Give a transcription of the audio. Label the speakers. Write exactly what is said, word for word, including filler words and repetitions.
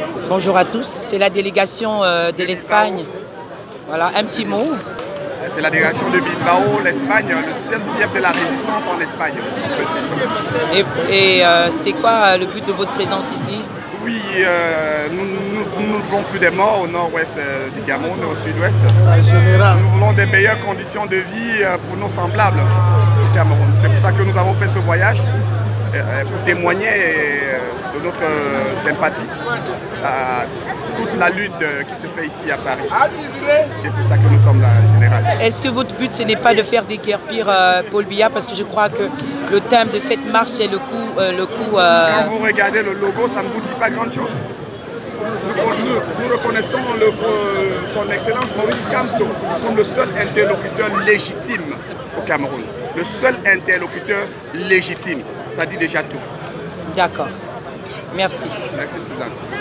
Speaker 1: Bonjour à tous, c'est la délégation euh, de l'Espagne. Voilà, un petit mot.
Speaker 2: C'est la délégation de Bilbao, l'Espagne, le seul fief de la résistance en Espagne.
Speaker 1: Et, et euh, c'est quoi le but de votre présence ici?
Speaker 2: Oui, euh, nous, nous, nous ne voulons plus des morts au nord-ouest euh, du Cameroun, au sud-ouest. Nous voulons des meilleures conditions de vie euh, pour nos semblables au Cameroun. C'est pour ça que nous avons fait ce voyage, euh, pour témoigner euh, de notre euh, sympathie à toute la lutte euh, qui se fait ici à Paris. C'est pour ça que nous sommes là, en général.
Speaker 1: Est-ce que votre but, ce n'est pas de faire déguerpir euh, Paul Biya? Parce que je crois que le thème de cette marche, c'est le coup... Euh, le coup euh...
Speaker 2: Quand vous regardez le logo, ça ne vous dit pas grand-chose. Nous, nous, nous reconnaissons le, euh, son Excellence Maurice Kamto comme le seul interlocuteur légitime au Cameroun. Le seul interlocuteur légitime. Ça dit déjà tout.
Speaker 1: D'accord. Merci.
Speaker 2: Merci Suzanne.